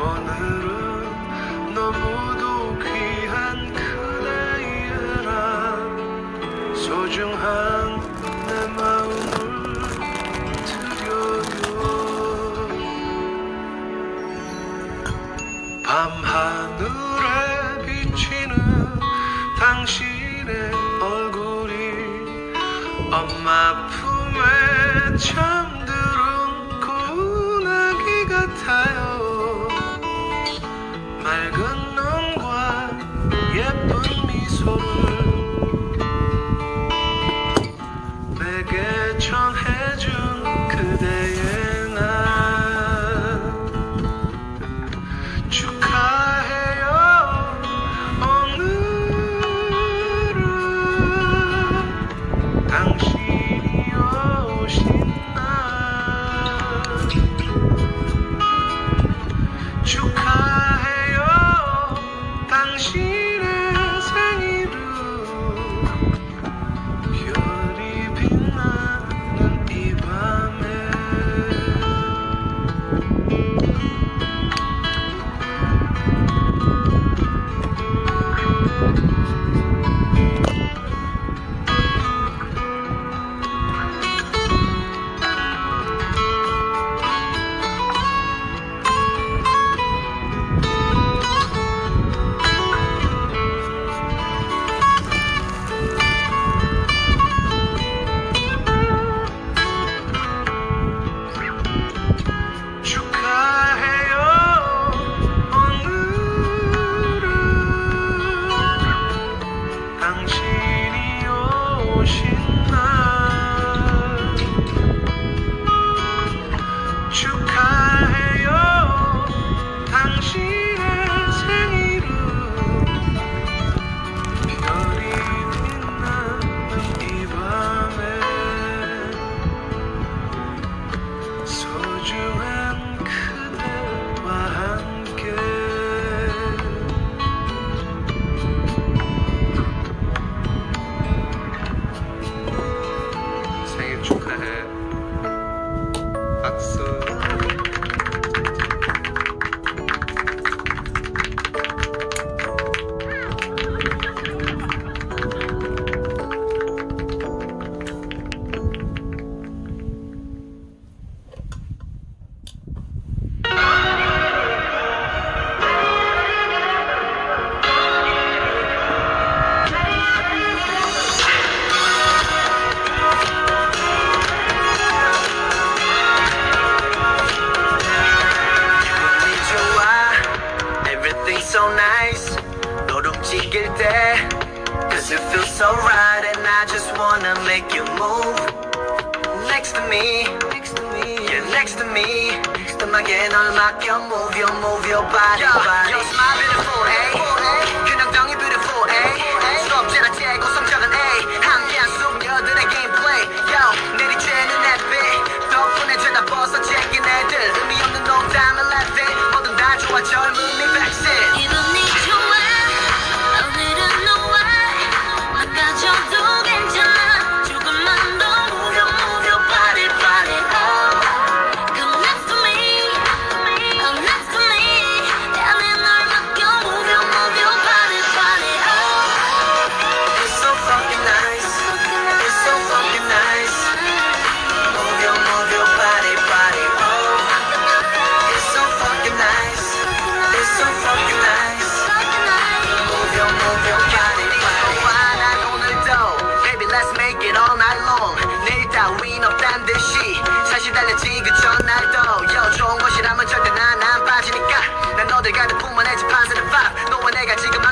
오늘은 너무도 귀한 그대에라 소중한 내 마음을 드려요. 밤하늘에 비치는 당신의 얼굴이 엄마 품에 잠들은 고운 아기 같아요. 맑은 눈과 예쁜 미소를 내게 전해준 그대의 날 축하해요. 오늘은 당신이 오신 날 축하해요. 당신의 생일은 별이 빛나는 이 밤에 축하해요. 오늘은 당신이 오신 날 축하해요. 당신의 생일은 별이 빛나는 이 밤에 소중한 그대와 함께 생일 축하해. 박수. Everything's so nice. 널 움직일 때 Cause it feels so right and I just wanna make you move Next to me Yeah, next to me 음악에 널 맡겨 Move your body Yo, smile beautiful, ay 균형정이 beautiful, ay 수없지 않지 고성적은 A 함께한 숙녀들의 gameplay Yo, 내리쬐는 햇빛 덕분에 죄다 벗어 제낀 애들 의미 없는 농담을 laugh it 뭐든 다 좋아 젊음이 백신 기분이 좋아 오늘은 너와 나가져도 괜찮아 조금만 더 move your body oh come next to me come next to me 내 안에 널 맡겨 move your body oh It's so fucking nice It's so fucking nice Move your body oh It's so fucking nice It's so fucking nice Move your body 난 오늘도 Baby let's make it all night long 내일 따윈 없단 듯이 사실 달려지 그 전날도 Yo 좋은 것이라면 절대 난 안 빠지니까 난 너들 가득 품어내지 판사는 vibe 너와 내가 지금